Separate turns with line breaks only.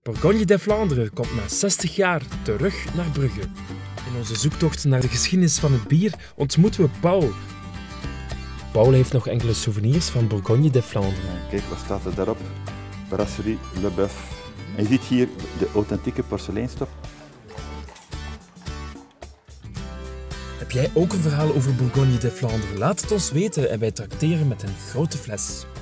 Bourgogne de Vlaanderen komt na 60 jaar terug naar Brugge. In onze zoektocht naar de geschiedenis van het bier ontmoeten we Paul. Paul heeft nog enkele souvenirs van Bourgogne de Vlaanderen.
Kijk, wat staat er daarop? Brasserie Le Boeuf. En je ziet hier de authentieke porseleinstop.
Heb jij ook een verhaal over Bourgogne de Vlaanderen? Laat het ons weten en wij trakteren met een grote fles.